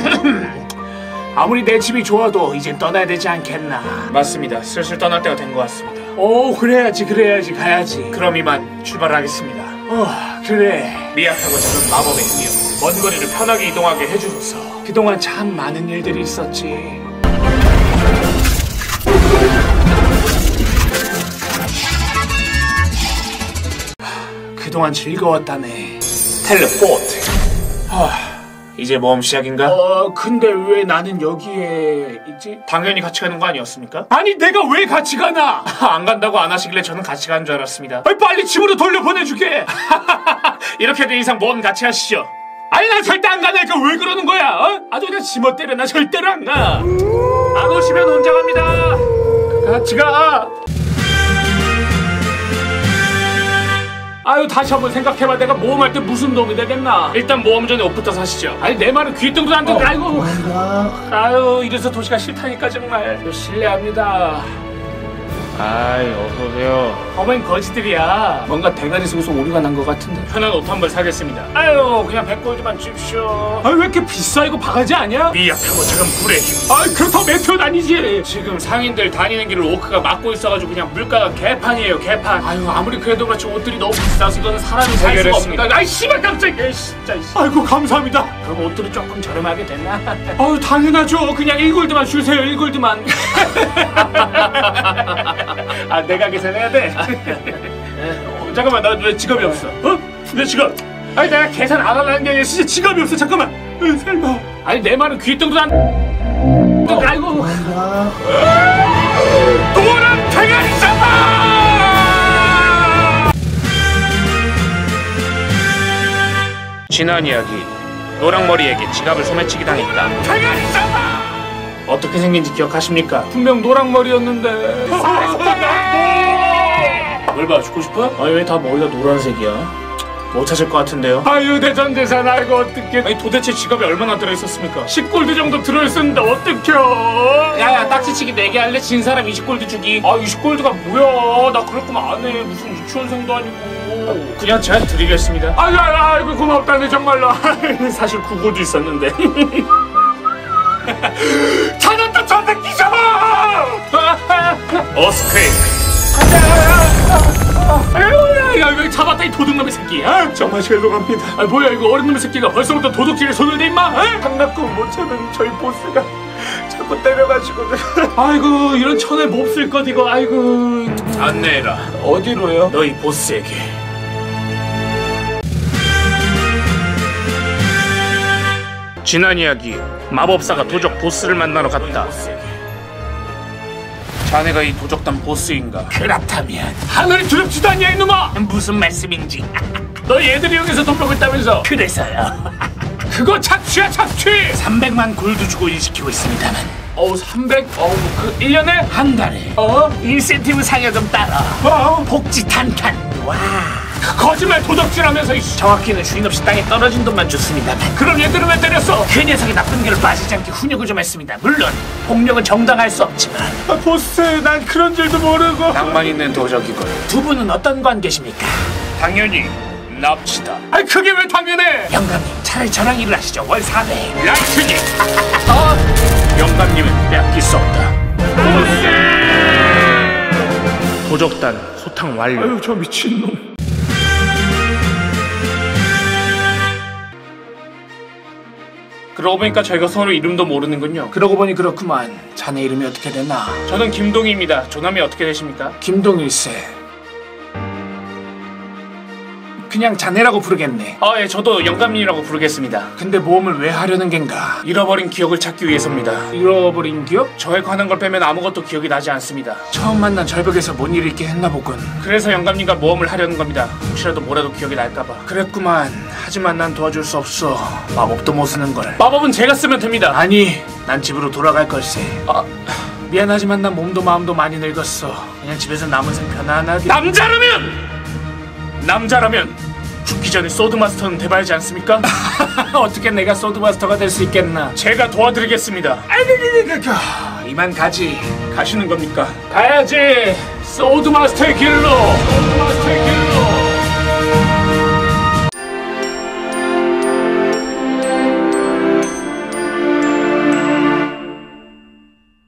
아무리 내 집이 좋아도 이젠 떠나야 되지 않겠나. 맞습니다. 슬슬 떠날 때가 된 것 같습니다. 오, 그래야지 가야지. 그럼 이만 출발하겠습니다. 그래. 미약하고 작은 마법의 힘이여, 먼 거리를 편하게 이동하게 해주소서. 그동안 참 많은 일들이 있었지. 그동안 즐거웠다네. 텔레포트. 이제 모험 시작인가? 근데 왜 나는 여기에 있지? 당연히 같이 가는 거 아니었습니까? 아니, 내가 왜 같이 가나? 안 간다고 안 하시길래 저는 같이 가는 줄 알았습니다. 빨리 집으로 돌려보내주게. 이렇게 된 이상 모험 같이 하시죠. 아니, 난 절대 안 가니까 왜 그러는 거야? 아주 그냥 지멋대로 나 절대로 안 가. 안 오시면 혼자 갑니다. 같이 가. 아유, 다시 한번 생각해봐. 내가 모험할 때 무슨 도움이 되겠나? 일단 모험 전에 옷부터 사시죠. 아니, 내 말은 귀등도 안 듣고. 아유, 이래서 도시가 싫다니까 정말. 실례합니다. 아이, 어서오세요. 어머니 거지들이야. 뭔가 대가리 속에서 오류가 난 것 같은데. 편한 옷 한 벌 사겠습니다. 아유, 그냥 100골드만 주십시오. 아유, 왜 이렇게 비싸? 이거 바가지 아니야? 미약하고 작은 불의 힘. 아유, 그렇다고 메테오 다니지. 지금 상인들 다니는 길을 오크가 막고 있어가지고 그냥 물가가 개판이에요, 개판. 아유, 아무리 그래도 그렇지 옷들이 너무 비싸서 이거는 사람이 살 수가 없습니다. 아이, 씨발 깜짝이야, 진짜. 아이고, 감사합니다. 그럼 옷들이 조금 저렴하게 됐나? 아유, 당연하죠. 그냥 1골드만 주세요, 1골드만. 아, 내가 계산해야 돼? 잠깐만, 나 왜 지갑이 없어? 내 지갑! 아니, 내가 계산 안 하려는 게 아니라 진짜 지갑이 없어, 잠깐만! 설마. 아니, 내 말은 귀등도 안. 아이고. 노란 대가리 잡아! 지난 이야기. 노랑머리에게 지갑을 소매치기 당했다. 대가리 잡아! 어떻게 생긴지 기억하십니까? 분명 노랑머리였는데. 뭘 봐, 죽고 싶어? 아니, 왜 다 머리가 노란색이야? 못 찾을 것 같은데요? 아유, 대전재산. 알고 어떡해. 아니, 도대체 지갑에 얼마나 들어있었습니까? 10골드 정도 들어있었는데 어떡해. 야야, 딱지치기 4개 할래? 진 사람 20골드 주기. 아, 20골드가 뭐야. 나 그럴 거면 안 해. 무슨 유치원생도 아니고. 그냥 제가 드리겠습니다. 아이고, 고맙다네 정말로. 사실 9골드 있었는데. 찾았다, 저 새끼 잡아! 어스크레이크. 야, 왜 잡았다, 이 도둑놈의 새끼. 정말 죄송합니다. 뭐야, 이거 어린 놈의 새끼가 벌써부터 도둑질에 손을 대, 임마. 장난감 못 참은 저희 보스가 자꾸 때려가지고. 아이고, 이런 천에 몹쓸 것 이거. 아이고. 안내해라. 어디로요? 너희 보스에게. 지난 이야기. 마법사가 도적 보스를 만나러 갔다. 자네가 이 도적단 보스인가? 그렇다면 하늘이 두렵지도 않냐, 이놈아. 무슨 말씀인지. 너 얘들이 여기서 돈 벌고 있다면서. 그래서요. 그거 착취야, 착취. 300만 골드 주고 일시키고 있습니다만. 300? 그 1년에? 한 달에. 인센티브 상여금 따라. 복지 탄탄. 와. 거짓말 도덕질하면서. 정확히는 주인 없이 땅에 떨어진 돈만 줬습니다만. 그럼 얘들은 왜 때렸어? 그 녀석이 나쁜 길을 빠지지 않게 훈육을 좀 했습니다. 물론 폭력은 정당할 수 없지만. 보스, 난 그런 줄도 모르고. 낭만 있는 도적이군. 두 분은 어떤 관계십니까? 당연히 납치다. 그게 왜 당연해? 영감님, 차라리 저랑 일을 하시죠. 월 400. 라이트닝. 영감님은 빼앗길 수 없다. 보스! 도적단 소탕 완료. 아유, 저 미친놈. 그러고 보니까 저희가 서로 이름도 모르는군요. 그러고 보니 그렇구만. 자네 이름이 어떻게 되나? 저는 김동희입니다. 조남이 어떻게 되십니까? 김동일세. 그냥 자네라고 부르겠네. 예, 저도 영감님이라고 부르겠습니다. 근데 모험을 왜 하려는 겐가? 잃어버린 기억을 찾기 위해서입니다. 잃어버린 기억? 저에 관한 걸 빼면 아무것도 기억이 나지 않습니다. 처음 만난 절벽에서 뭔 일이 있게 했나 보군. 그래서 영감님과 모험을 하려는 겁니다. 혹시라도 뭐라도 기억이 날까봐. 그랬구만. 하지만 난 도와줄 수 없어. 마법도 못 쓰는 걸. 마법은 제가 쓰면 됩니다. 아니, 난 집으로 돌아갈 걸세. 미안하지만 난 몸도 마음도 많이 늙었어. 그냥 집에서 남은 생 편안하게. 남자라면 죽기 전에 소드마스터는 돼봐야지 않습니까? 어떻게 내가 소드마스터가 될 수 있겠나? 제가 도와드리겠습니다. 이만 가지. 가시는 겁니까? 가야지. 소드마스터의 길로. 소드마스터의